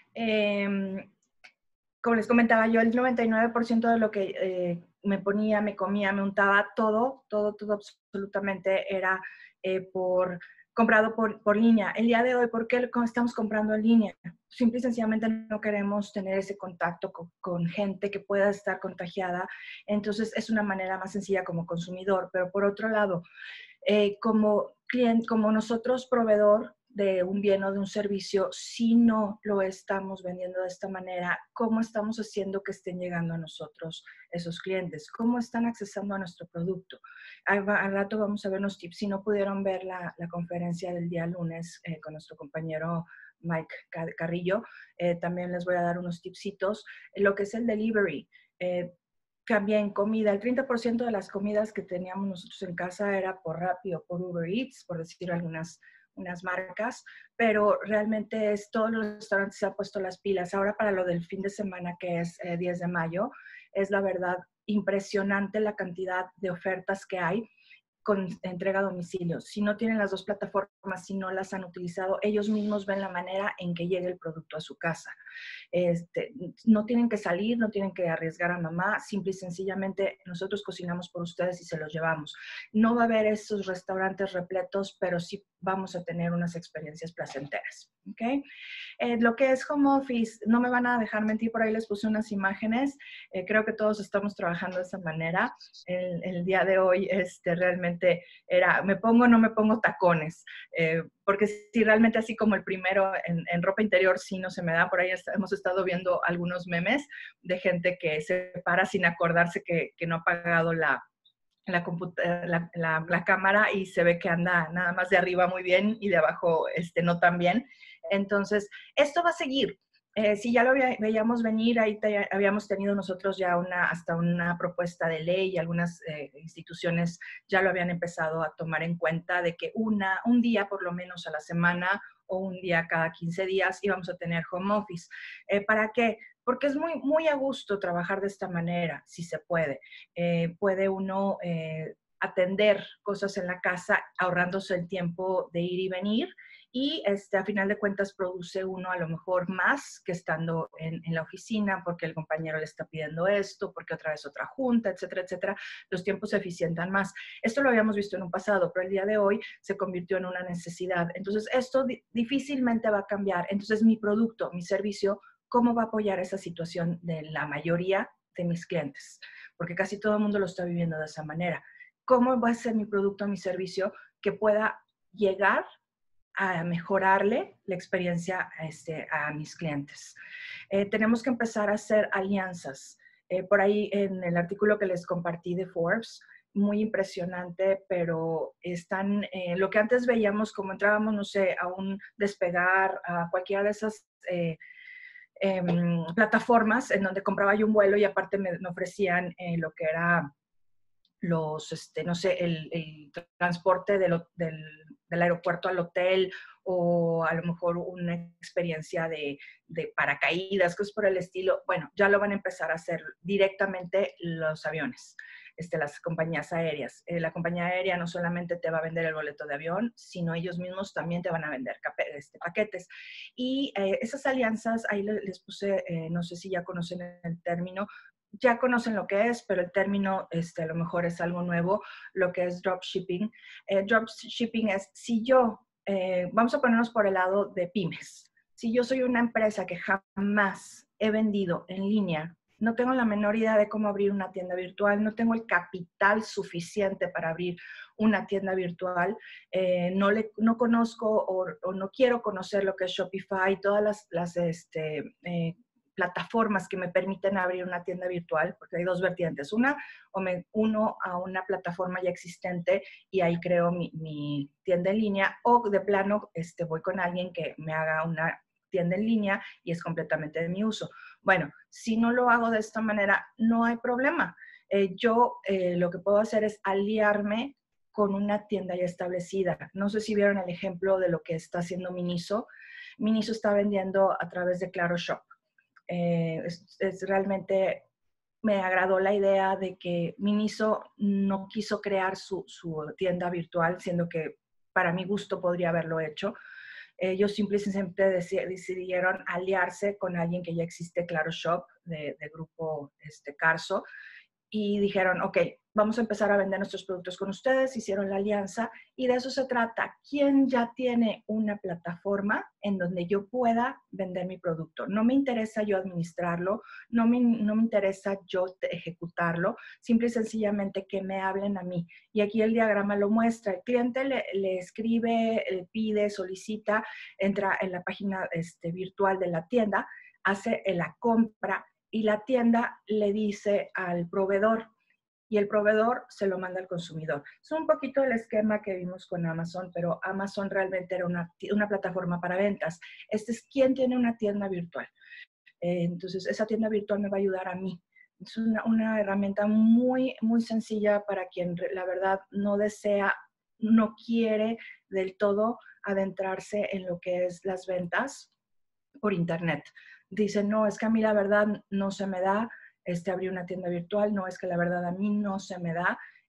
Como les comentaba, yo el 99% de lo que me ponía, me comía, me untaba, todo absolutamente era comprado por línea. El día de hoy, ¿por qué estamos comprando en línea? Simple y sencillamente no queremos tener ese contacto con gente que pueda estar contagiada. Entonces, es una manera más sencilla como consumidor. Pero por otro lado, como cliente, como nosotros proveedor de un bien o de un servicio, si no lo estamos vendiendo de esta manera, ¿cómo estamos haciendo que estén llegando a nosotros esos clientes? ¿Cómo están accesando a nuestro producto? Al rato vamos a ver unos tips. Si no pudieron ver la conferencia del día lunes con nuestro compañero Mike Carrillo, también les voy a dar unos tipsitos. Lo que es el delivery, también comida. El 30% de las comidas que teníamos nosotros en casa era por Rappi o por Uber Eats, por decir unas marcas, pero realmente todos los restaurantes se han puesto las pilas. Ahora para lo del fin de semana, que es 10 de mayo, es la verdad impresionante la cantidad de ofertas que hay. con entrega a domicilio. Si no tienen las dos plataformas, si no las han utilizado, ellos mismos ven la manera en que llegue el producto a su casa. No tienen que salir, no tienen que arriesgar a mamá, simple y sencillamente nosotros cocinamos por ustedes y se los llevamos. No va a haber esos restaurantes repletos, pero sí vamos a tener unas experiencias placenteras. ¿Okay? Lo que es home office, no me van a dejar mentir, por ahí les puse unas imágenes, creo que todos estamos trabajando de esa manera. El día de hoy realmente era, me pongo o no me pongo tacones, porque si realmente así como el primero en ropa interior sí no se me da. Por ahí hemos estado viendo algunos memes de gente que se para sin acordarse que no ha apagado la cámara y se ve que anda nada más de arriba muy bien y de abajo no tan bien. Entonces, esto va a seguir. Si ya lo veíamos venir, ahí habíamos tenido nosotros ya hasta una propuesta de ley y algunas instituciones ya lo habían empezado a tomar en cuenta de que un día por lo menos a la semana o un día cada 15 días íbamos a tener home office. ¿Para qué? Porque es muy, muy a gusto trabajar de esta manera, si se puede. Puede uno atender cosas en la casa ahorrándose el tiempo de ir y venir y a final de cuentas produce uno a lo mejor más que estando en la oficina porque el compañero le está pidiendo esto, porque otra vez otra junta, etcétera, etcétera. Los tiempos se eficientan más. Esto lo habíamos visto en un pasado, pero el día de hoy se convirtió en una necesidad. Entonces, esto difícilmente va a cambiar. Entonces, mi producto, mi servicio, ¿cómo va a apoyar esa situación de la mayoría de mis clientes? Porque casi todo el mundo lo está viviendo de esa manera. ¿Cómo va a ser mi producto, mi servicio que pueda llegar a mejorarle la experiencia a mis clientes? Tenemos que empezar a hacer alianzas. Por ahí en el artículo que les compartí de Forbes, muy impresionante, pero están, lo que antes veíamos como entrábamos, no sé, a un Despegar, a cualquiera de esas plataformas en donde compraba yo un vuelo y aparte me ofrecían lo que era los, no sé, el transporte del aeropuerto al hotel o a lo mejor una experiencia de paracaídas, cosas por el estilo. Bueno, ya lo van a empezar a hacer directamente los aviones. Las compañías aéreas. La compañía aérea no solamente te va a vender el boleto de avión, sino ellos mismos también te van a vender paquetes. Y esas alianzas, ahí les puse, no sé si ya conocen el término, ya conocen lo que es, pero el término a lo mejor es algo nuevo, lo que es dropshipping. Dropshipping es, si yo, vamos a ponernos por el lado de pymes, si yo soy una empresa que jamás he vendido en línea, no tengo la menor idea de cómo abrir una tienda virtual, no tengo el capital suficiente para abrir una tienda virtual, no conozco o no quiero conocer lo que es Shopify, todas las plataformas que me permiten abrir una tienda virtual, porque hay dos vertientes. Una, o me uno a una plataforma ya existente y ahí creo mi tienda en línea, o de plano voy con alguien que me haga una tienda en línea y es completamente de mi uso. Bueno, si no lo hago de esta manera, no hay problema. Yo lo que puedo hacer es aliarme con una tienda ya establecida. No sé si vieron el ejemplo de lo que está haciendo Miniso. Miniso está vendiendo a través de Claro Shop. Realmente me agradó la idea de que Miniso no quiso crear su tienda virtual, siendo que para mi gusto podría haberlo hecho. Ellos simplemente decidieron aliarse con alguien que ya existe, Claro Shop, de grupo Carso, y dijeron, ok, vamos a empezar a vender nuestros productos con ustedes, hicieron la alianza y de eso se trata. ¿Quién ya tiene una plataforma en donde yo pueda vender mi producto? No me interesa yo administrarlo, no me interesa yo ejecutarlo, simple y sencillamente que me hablen a mí. Y aquí el diagrama lo muestra. El cliente le escribe, le pide, solicita, entra en la página virtual de la tienda, hace la compra, y la tienda le dice al proveedor y el proveedor se lo manda al consumidor. Es un poquito el esquema que vimos con Amazon, pero Amazon realmente era una plataforma para ventas. Es quien tiene una tienda virtual. Entonces, esa tienda virtual me va a ayudar a mí. Es una herramienta muy, muy sencilla para quien la verdad no desea, no quiere del todo adentrarse en lo que es las ventas por internet. Dicen, no, es que a mí la verdad no se me da abrir una tienda virtual, no, es que la verdad a mí no se me da.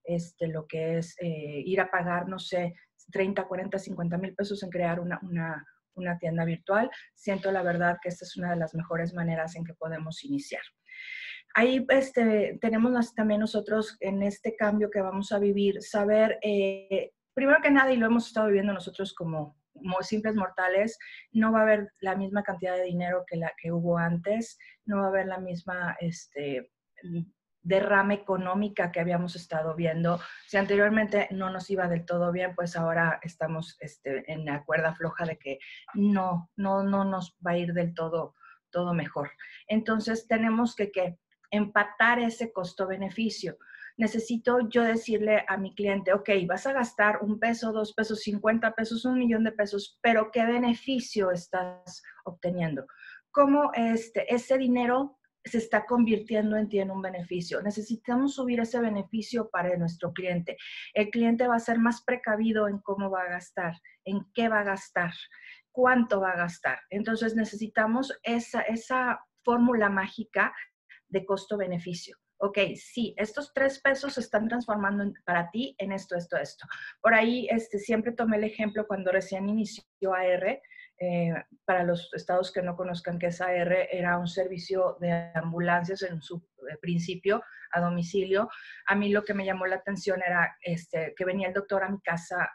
lo que es ir a pagar, no sé, 30, 40, 50 mil pesos en crear una tienda virtual. Siento la verdad que esta es una de las mejores maneras en que podemos iniciar. Ahí tenemos también nosotros en este cambio que vamos a vivir, saber, primero que nada, y lo hemos estado viviendo nosotros como simples mortales, no va a haber la misma cantidad de dinero que la que hubo antes, no va a haber la misma derrama económica que habíamos estado viendo. Si anteriormente no nos iba del todo bien, pues ahora estamos en la cuerda floja de que no nos va a ir del todo mejor. Entonces tenemos que empatar ese costo-beneficio. Necesito yo decirle a mi cliente, ok, vas a gastar $1, $2, 50 pesos, $1,000,000 de pesos, pero ¿qué beneficio estás obteniendo? ¿Cómo ese dinero se está convirtiendo en ti en un beneficio? Necesitamos subir ese beneficio para nuestro cliente. El cliente va a ser más precavido en cómo va a gastar, en qué va a gastar, cuánto va a gastar. Entonces necesitamos esa fórmula mágica de costo-beneficio. Ok, sí, estos 3 pesos se están transformando para ti en esto. Por ahí siempre tomé el ejemplo cuando recién inició AR. Para los estados que no conozcan qué es AR, era un servicio de ambulancias en su principio a domicilio. A mí lo que me llamó la atención era que venía el doctor a mi casa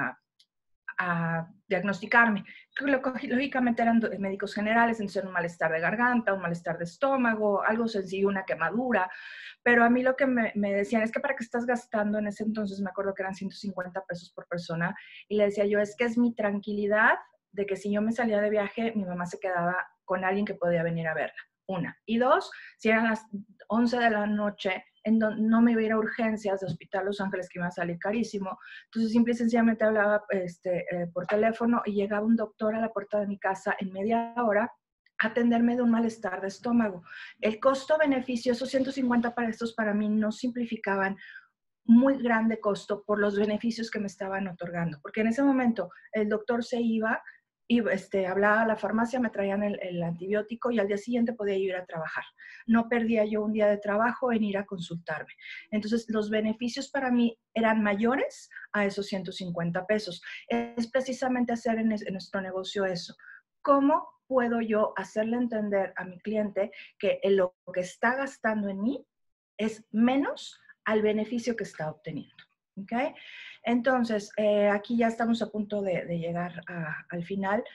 a diagnosticarme. Lógicamente eran médicos generales, entonces un malestar de garganta, un malestar de estómago, algo sencillo, una quemadura, pero a mí lo que me decían es que para qué estás gastando, en ese entonces me acuerdo que eran 150 pesos por persona, y le decía yo, es que es mi tranquilidad de que si yo me salía de viaje, mi mamá se quedaba con alguien que podía venir a verla, una. Y dos, si eran las 11 de la noche, no me iba a ir a urgencias de Hospital Los Ángeles, que iba a salir carísimo. Entonces, simple y sencillamente hablaba por teléfono y llegaba un doctor a la puerta de mi casa en media hora a atenderme de un malestar de estómago. El costo-beneficio, esos 150 pesos para mí no simplificaban muy grande costo por los beneficios que me estaban otorgando. Porque en ese momento el doctor se iba y hablaba a la farmacia, me traían el antibiótico y al día siguiente podía ir a trabajar. No perdía yo un día de trabajo en ir a consultarme. Entonces, los beneficios para mí eran mayores a esos 150 pesos. Es precisamente hacer en nuestro negocio eso. ¿Cómo puedo yo hacerle entender a mi cliente que lo que está gastando en mí es menos al beneficio que está obteniendo? ¿Ok? Entonces, aquí ya estamos a punto de llegar al final.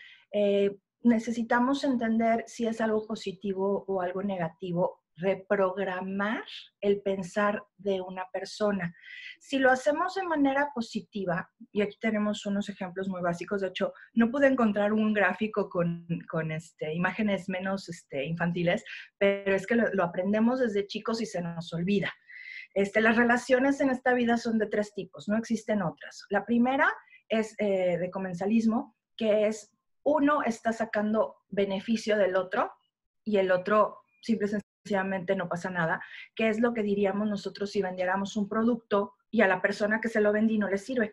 Necesitamos entender si es algo positivo o algo negativo, reprogramar el pensar de una persona. Si lo hacemos de manera positiva, y aquí tenemos unos ejemplos muy básicos, de hecho, no pude encontrar un gráfico con imágenes menos infantiles, pero es que lo aprendemos desde chicos y se nos olvida. Las relaciones en esta vida son de 3 tipos, no existen otras. La primera es de comensalismo, que es uno está sacando beneficio del otro y el otro simple y sencillamente no pasa nada, que es lo que diríamos nosotros si vendiéramos un producto y a la persona que se lo vendí no le sirve.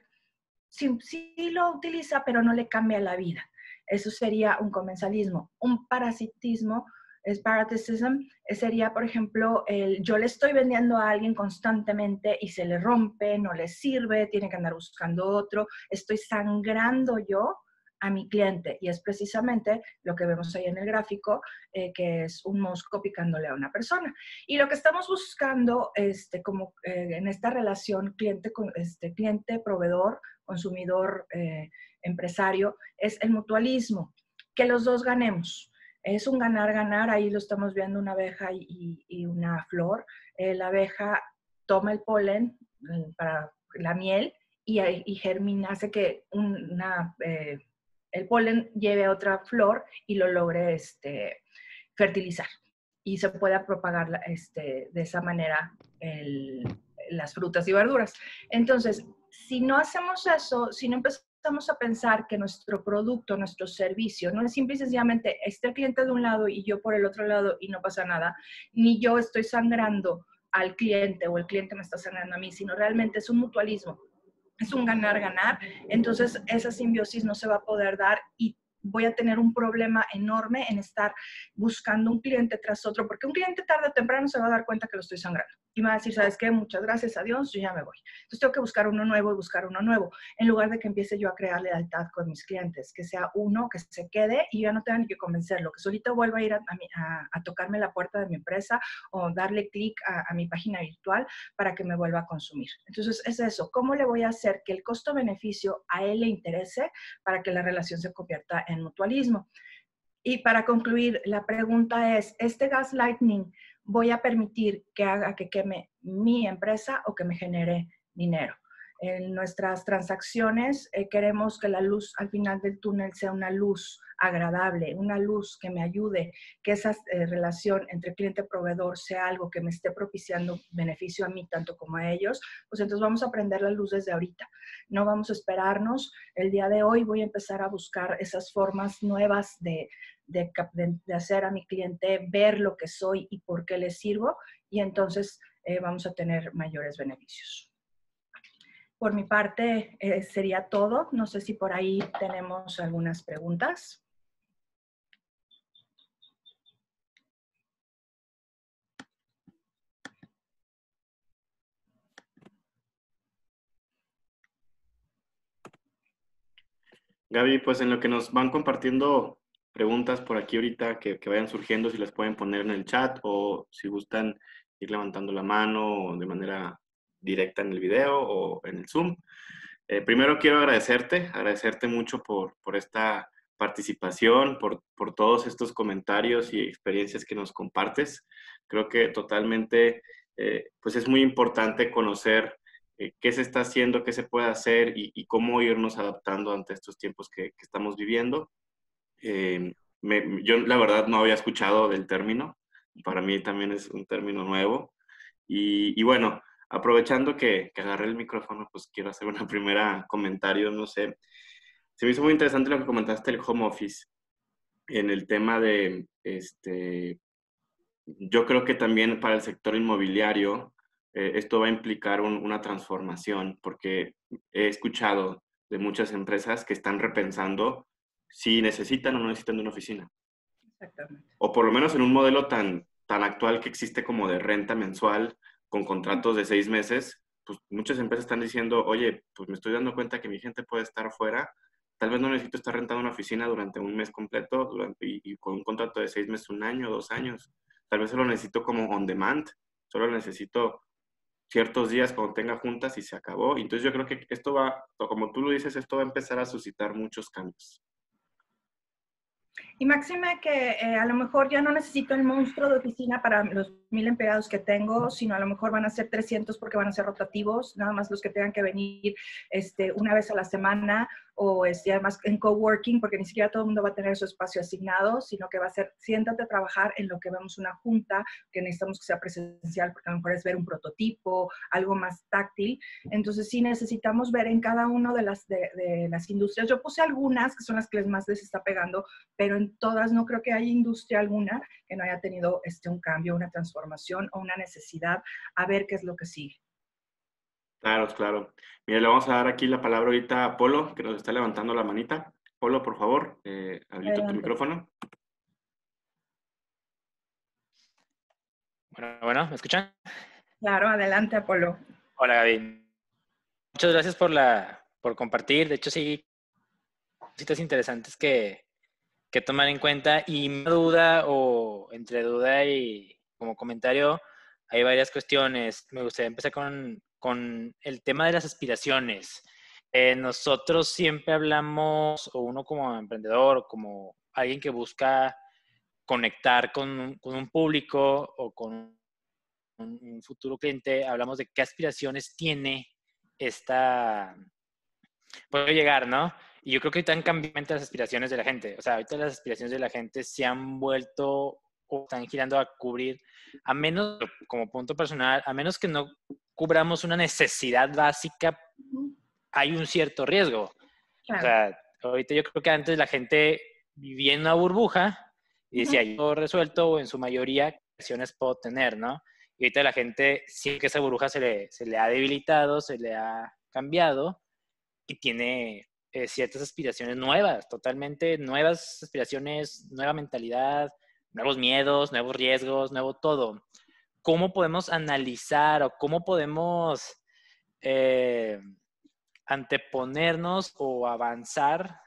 Sí lo utiliza, pero no le cambia la vida. Eso sería un comensalismo. Un parasitismo parasitism sería, por ejemplo, yo le estoy vendiendo a alguien constantemente y se le rompe, no le sirve, tiene que andar buscando otro, estoy sangrando yo a mi cliente y es precisamente lo que vemos ahí en el gráfico, que es un mosco picándole a una persona. Y lo que estamos buscando como en esta relación cliente, proveedor, consumidor, empresario, es el mutualismo, que los dos ganemos. Es un ganar-ganar, ahí lo estamos viendo, una abeja y una flor. La abeja toma el polen para la miel y germina, hace que el polen lleve a otra flor y lo logre fertilizar. Y se pueda propagar de esa manera las frutas y verduras. Entonces, si no hacemos eso, si no empezamos a pensar que nuestro producto, nuestro servicio, no es simple y sencillamente el cliente de un lado y yo por el otro lado y no pasa nada, ni yo estoy sangrando al cliente o el cliente me está sangrando a mí, sino realmente es un mutualismo, es un ganar-ganar, entonces esa simbiosis no se va a poder dar y voy a tener un problema enorme en estar buscando un cliente tras otro, porque un cliente tarde o temprano se va a dar cuenta que lo estoy sangrando. y me va a decir, ¿sabes qué? Muchas gracias a Dios, yo ya me voy. Entonces tengo que buscar uno nuevo y buscar uno nuevo, en lugar de que empiece yo a crear lealtad con mis clientes, que sea uno que se quede y ya no tenga ni que convencerlo, que solito vuelva a ir a tocarme la puerta de mi empresa o darle clic a mi página virtual para que me vuelva a consumir. Entonces es eso, ¿cómo le voy a hacer que el costo-beneficio a él le interese para que la relación se convierta en mutualismo? Y para concluir, la pregunta es, ¿este gaslighting voy a permitir que haga que queme mi empresa o que me genere dinero? En nuestras transacciones queremos que la luz al final del túnel sea una luz agradable, una luz que me ayude, que esa relación entre cliente-proveedor sea algo que me esté propiciando beneficio a mí tanto como a ellos, pues entonces vamos a prender la luz desde ahorita. No vamos a esperarnos. El día de hoy voy a empezar a buscar esas formas nuevas de hacer a mi cliente ver lo que soy y por qué le sirvo, y entonces vamos a tener mayores beneficios. Por mi parte sería todo. No sé si por ahí tenemos algunas preguntas. Gaby, pues en lo que nos van compartiendo preguntas por aquí ahorita que vayan surgiendo, si las pueden poner en el chat o si gustan ir levantando la mano de manera directa en el video o en el Zoom. Primero quiero agradecerte mucho por esta participación, por todos estos comentarios y experiencias que nos compartes. Creo que totalmente, pues es muy importante conocer qué se está haciendo, qué se puede hacer y cómo irnos adaptando ante estos tiempos que estamos viviendo. Yo la verdad no había escuchado del término, para mí también es un término nuevo. Y bueno, aprovechando que agarré el micrófono, pues quiero hacer una primera comentario, no sé. Se me hizo muy interesante lo que comentaste del home office en el tema de, yo creo que también para el sector inmobiliario esto va a implicar una transformación, porque he escuchado de muchas empresas que están repensando si necesitan o no necesitan de una oficina. Exactamente. O por lo menos en un modelo tan actual que existe como de renta mensual con contratos de 6 meses, pues muchas empresas están diciendo, oye, pues me estoy dando cuenta que mi gente puede estar fuera, tal vez no necesito estar rentando una oficina durante un mes completo y con un contrato de 6 meses, un año, 2 años. Tal vez solo necesito como on demand, solo necesito ciertos días cuando tenga juntas y se acabó. Entonces yo creo que esto va, como tú lo dices, esto va a empezar a suscitar muchos cambios. Y máxime que a lo mejor ya no necesito el monstruo de oficina para los 1000 empleados que tengo, sino a lo mejor van a ser 300 porque van a ser rotativos, nada más los que tengan que venir una vez a la semana, o además en coworking, porque ni siquiera todo el mundo va a tener su espacio asignado, sino que va a ser, siéntate a trabajar en lo que vemos una junta, que necesitamos que sea presencial, porque a lo mejor es ver un prototipo, algo más táctil. Entonces sí necesitamos ver en cada una de las industrias. Yo puse algunas que son las que más les está pegando, pero en todas no creo que haya industria alguna que no haya tenido un cambio, una transformación o una necesidad a ver qué es lo que sigue. Claro, claro. Mira, le vamos a dar aquí la palabra ahorita a Polo, que nos está levantando la manita. Polo, por favor, habilita tu micrófono. Bueno, ¿me escuchan? Claro, adelante, Apolo. Hola, Gaby. Muchas gracias por compartir. De hecho, sí, cositas interesantes que tomar en cuenta. Y mi duda, o entre duda y como comentario, hay varias cuestiones. Me gustaría empezar con el tema de las aspiraciones. Nosotros siempre hablamos, o uno como emprendedor, o como alguien que busca conectar con un público o con un futuro cliente, hablamos de qué aspiraciones tiene puede llegar, ¿no? Y yo creo que ahorita han cambiado las aspiraciones de la gente. O sea, ahorita las aspiraciones de la gente se han vuelto o están girando a cubrir, a menos, como punto personal, a menos que no cubramos una necesidad básica, hay un cierto riesgo. Claro. O sea, ahorita yo creo que antes la gente vivía en una burbuja y decía, yo resuelto, o en su mayoría, ¿qué acciones puedo tener, no? Y ahorita la gente, sí que esa burbuja se le ha debilitado, se le ha cambiado y tiene ciertas aspiraciones nuevas, totalmente nuevas aspiraciones, nueva mentalidad, nuevos miedos, nuevos riesgos, nuevo todo. cómo podemos analizar o cómo podemos anteponernos o avanzar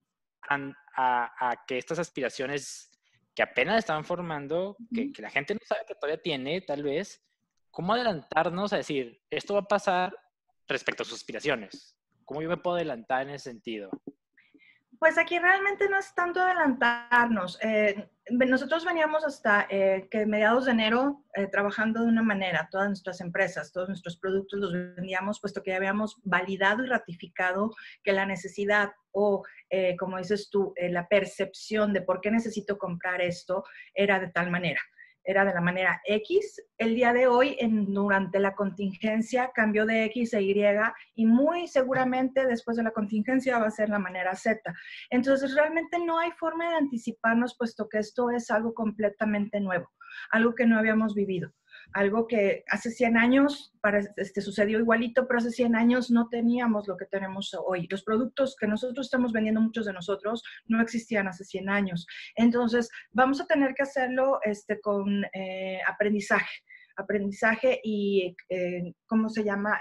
a que estas aspiraciones que apenas están formando, que la gente no sabe que todavía tiene, tal vez, ¿cómo adelantarnos a decir, esto va a pasar respecto a sus aspiraciones? ¿Cómo yo me puedo adelantar en ese sentido? Pues aquí realmente no es tanto adelantarnos. Nosotros veníamos hasta que mediados de enero trabajando de una manera, todas nuestras empresas, todos nuestros productos los vendíamos, puesto que ya habíamos validado y ratificado que la necesidad o, como dices tú, la percepción de por qué necesito comprar esto era de tal manera. Era de la manera X. El día de hoy, durante la contingencia, cambió de X a Y y muy seguramente después de la contingencia va a ser la manera Z. Entonces, realmente no hay forma de anticiparnos, puesto que esto es algo completamente nuevo, algo que no habíamos vivido. Algo que hace 100 años sucedió igualito, pero hace 100 años no teníamos lo que tenemos hoy. Los productos que nosotros estamos vendiendo, muchos de nosotros, no existían hace 100 años. Entonces, vamos a tener que hacerlo con aprendizaje y, ¿cómo se llama?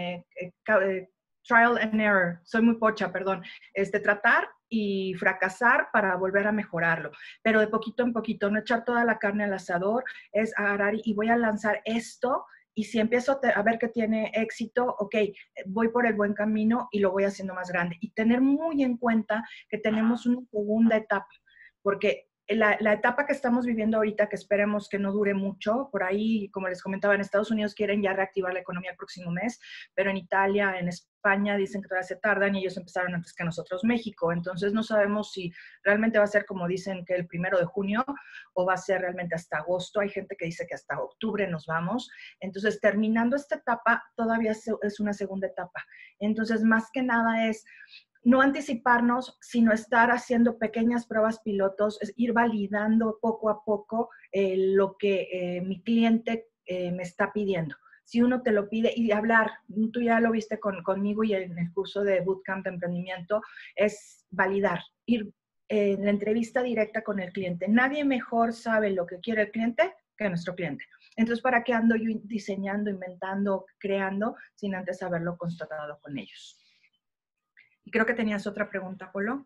Trial and error. Soy muy pocha, perdón. Tratar y fracasar para volver a mejorarlo, pero de poquito en poquito, no echar toda la carne al asador, es agarrar y voy a lanzar esto, y si empiezo a ver que tiene éxito, ok, voy por el buen camino y lo voy haciendo más grande. Y tener muy en cuenta que tenemos una segunda etapa, porque la etapa que estamos viviendo ahorita, que esperemos que no dure mucho, por ahí, como les comentaba, en Estados Unidos quieren ya reactivar la economía el próximo mes, pero en Italia, en España, dicen que todavía se tardan y ellos empezaron antes que nosotros, México. Entonces no sabemos si realmente va a ser como dicen que el 1 de junio o va a ser realmente hasta agosto. Hay gente que dice que hasta octubre nos vamos. Entonces, terminando esta etapa, todavía es una segunda etapa. Entonces, más que nada es no anticiparnos, sino estar haciendo pequeñas pruebas pilotos, es ir validando poco a poco lo que mi cliente me está pidiendo. Si uno te lo pide y hablar, tú ya lo viste conmigo y en el curso de Bootcamp de Emprendimiento, es validar, ir en la entrevista directa con el cliente. Nadie mejor sabe lo que quiere el cliente que nuestro cliente. Entonces, ¿para qué ando yo diseñando, inventando, creando, sin antes haberlo constatado con ellos? Y creo que tenías otra pregunta, Polo.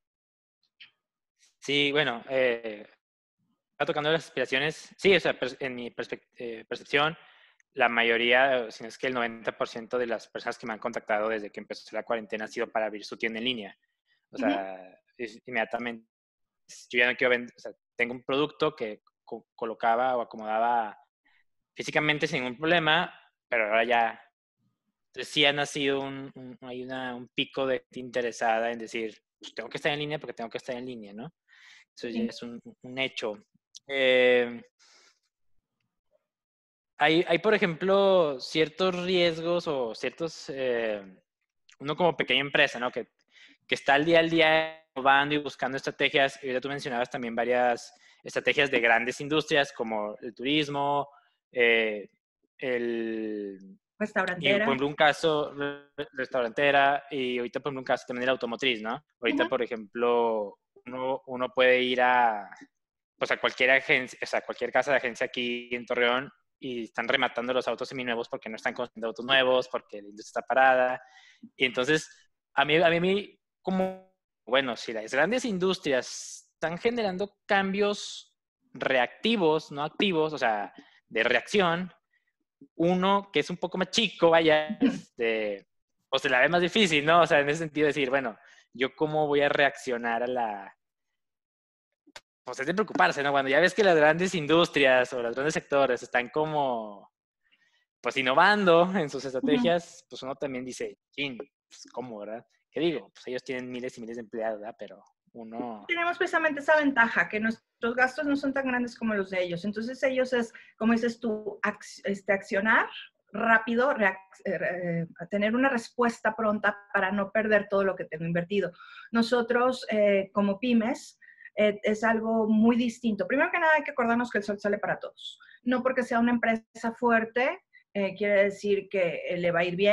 Sí, bueno, está tocando las aspiraciones. Sí, o sea, en mi percepción, la mayoría, si no es que el 90% de las personas que me han contactado desde que empezó la cuarentena ha sido para abrir su tienda en línea. O sea, inmediatamente, yo ya no quiero vender, o sea, tengo un producto que colocaba o acomodaba físicamente sin ningún problema, pero ahora ya. Entonces sí ha nacido un pico de gente interesada en decir, pues tengo que estar en línea porque tengo que estar en línea, ¿no? Eso ya es un hecho. Hay, por ejemplo, ciertos riesgos o ciertos, uno como pequeña empresa, ¿no? Que está al día innovando y buscando estrategias. Y ya tú mencionabas también varias estrategias de grandes industrias como el turismo, Restaurantera. Y por ejemplo, un caso, restaurantera, y ahorita por ejemplo un caso también el automotriz, ¿no? Ahorita, por ejemplo, uno puede ir a cualquier agencia, o sea, cualquier casa de agencia aquí en Torreón y están rematando los autos seminuevos porque no están construyendo autos nuevos, porque la industria está parada. Y entonces, a mí como, bueno, si las grandes industrias están generando cambios reactivos, no activos, o sea, de reacción, uno que es un poco más chico, vaya, o se la ve más difícil, ¿no? O sea, en ese sentido decir, bueno, ¿yo cómo voy a reaccionar a la... Pues es de preocuparse, ¿no? Cuando ya ves que las grandes industrias o los grandes sectores están como, pues innovando en sus estrategias, pues uno también dice, chin, pues ¿cómo, verdad? ¿Qué digo? Pues ellos tienen miles y miles de empleados, ¿verdad? Pero uno... Tenemos precisamente esa ventaja, que nuestros gastos no son tan grandes como los de ellos. Entonces ellos es, como dices tú, accionar rápido, a tener una respuesta pronta para no perder todo lo que tengo invertido. Nosotros, como pymes, es algo muy distinto. Primero que nada, hay que acordarnos que el sol sale para todos. No porque sea una empresa fuerte, quiere decir que le va a ir bien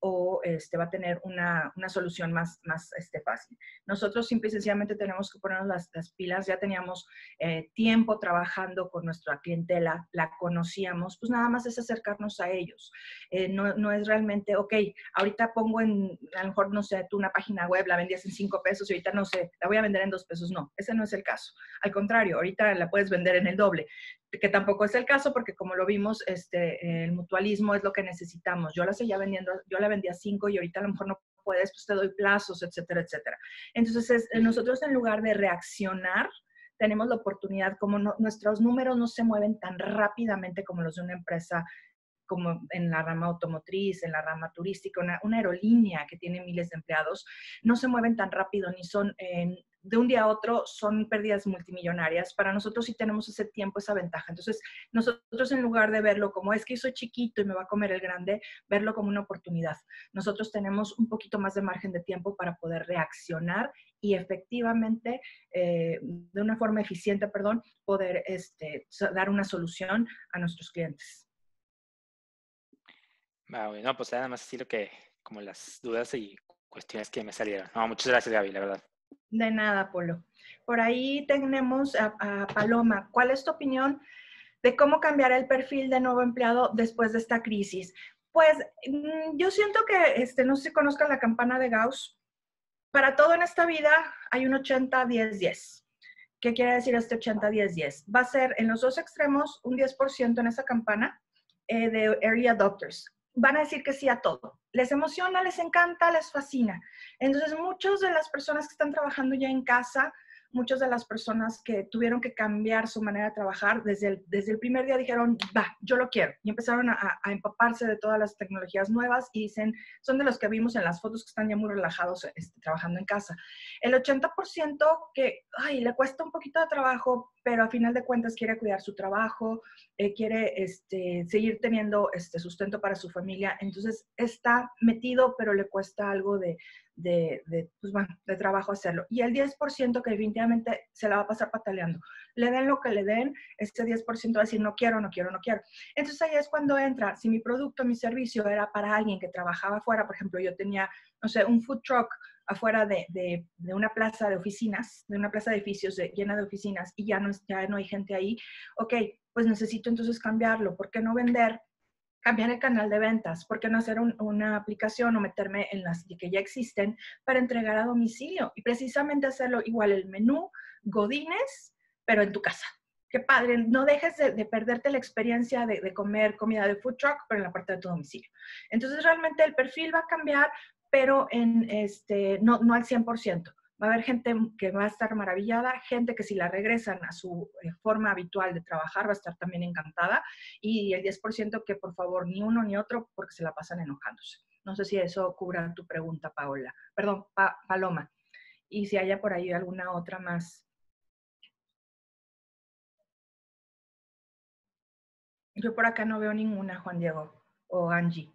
o va a tener una solución más fácil. Nosotros simple y sencillamente tenemos que ponernos las pilas. Ya teníamos tiempo trabajando con nuestra clientela, la conocíamos, pues nada más es acercarnos a ellos. No es realmente, ok, ahorita pongo a lo mejor, no sé, tú una página web, la vendías en 5 pesos y ahorita, no sé, la voy a vender en 2 pesos. No, ese no es el caso. Al contrario, ahorita la puedes vender en el doble, que tampoco es el caso porque como lo vimos, el mutualismo es lo que necesitamos. Yo la seguía vendiendo, yo la vendía a 5 y ahorita a lo mejor no puedes, pues te doy plazos, etcétera, etcétera. Entonces, nosotros en lugar de reaccionar, tenemos la oportunidad, como nuestros números no se mueven tan rápidamente como los de una empresa, como en la rama automotriz, en la rama turística, una aerolínea que tiene miles de empleados, no se mueven tan rápido ni son de un día a otro, son pérdidas multimillonarias. Para nosotros sí tenemos ese tiempo, esa ventaja. Entonces, nosotros en lugar de verlo como es que soy chiquito y me va a comer el grande, verlo como una oportunidad. Nosotros tenemos un poquito más de margen de tiempo para poder reaccionar y efectivamente, de una forma eficiente, poder dar una solución a nuestros clientes. No, pues nada más así como las dudas y cuestiones que me salieron. No, muchas gracias, Gaby, la verdad. De nada, Polo. Por ahí tenemos a Paloma. ¿Cuál es tu opinión de cómo cambiar el perfil de nuevo empleado después de esta crisis? Pues yo siento que, no sé si conozcan la campana de Gauss. Para todo en esta vida hay un 80-10-10. ¿Qué quiere decir este 80-10-10? Va a ser en los dos extremos un 10% en esa campana de early adopters. Van a decir que sí a todo. Les emociona, les encanta, les fascina. Entonces, muchas de las personas que están trabajando ya en casa, muchas de las personas que tuvieron que cambiar su manera de trabajar, desde el primer día dijeron, va, yo lo quiero. Y empezaron a empaparse de todas las tecnologías nuevas y dicen, son de los que vimos en las fotos que están ya muy relajados trabajando en casa. El 80% que le cuesta un poquito de trabajo, pero a final de cuentas quiere cuidar su trabajo, quiere seguir teniendo sustento para su familia. Entonces está metido, pero le cuesta algo de trabajo hacerlo. Y el 10% que definitivamente se la va a pasar pataleando. Le den lo que le den, este 10% va a decir no quiero, no quiero, no quiero. Entonces ahí es cuando entra, si mi producto, mi servicio era para alguien que trabajaba afuera, por ejemplo, yo tenía, no sé, un food truck afuera de una plaza de oficinas, de una plaza de edificios llena de oficinas y ya no hay gente ahí, ok, pues necesito entonces cambiarlo. ¿Por qué no cambiar el canal de ventas? ¿Por qué no hacer una aplicación o meterme en las que ya existen para entregar a domicilio? Y precisamente hacerlo igual el menú Godínez, pero en tu casa. Qué padre, no dejes de perderte la experiencia de comer comida de food truck, pero en la parte de tu domicilio. Entonces realmente el perfil va a cambiar, pero no al 100%. Va a haber gente que va a estar maravillada, gente que si la regresan a su forma habitual de trabajar va a estar también encantada, y el 10% que por favor ni uno ni otro porque se la pasan enojándose. No sé si eso cubra tu pregunta, Paola. Perdón, Paloma. Y si haya por ahí alguna otra más. Yo por acá no veo ninguna, Juan Diego o Angie.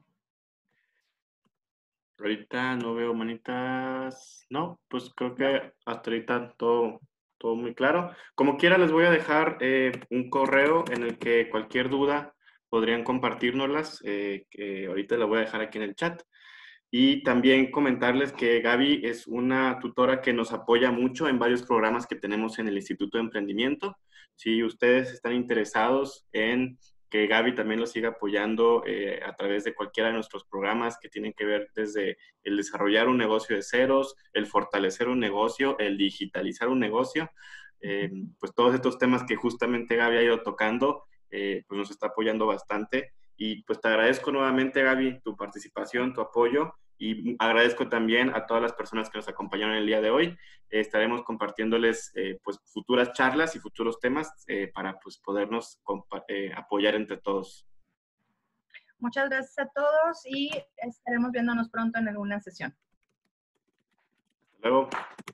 Ahorita no veo manitas. No, pues creo que hasta ahorita todo muy claro. Como quiera, les voy a dejar un correo en el que cualquier duda podrían compartírnoslas, que ahorita la voy a dejar aquí en el chat. Y también comentarles que Gaby es una tutora que nos apoya mucho en varios programas que tenemos en el Instituto de Emprendimiento. Si ustedes están interesados en que Gaby también los siga apoyando a través de cualquiera de nuestros programas que tienen que ver desde el desarrollar un negocio de ceros, el fortalecer un negocio, el digitalizar un negocio, pues todos estos temas que justamente Gaby ha ido tocando, pues nos está apoyando bastante. Y pues te agradezco nuevamente, Gaby, tu participación, tu apoyo, y agradezco también a todas las personas que nos acompañaron el día de hoy. Estaremos compartiéndoles pues futuras charlas y futuros temas para pues podernos apoyar entre todos. Muchas gracias a todos y estaremos viéndonos pronto en alguna sesión. Hasta luego.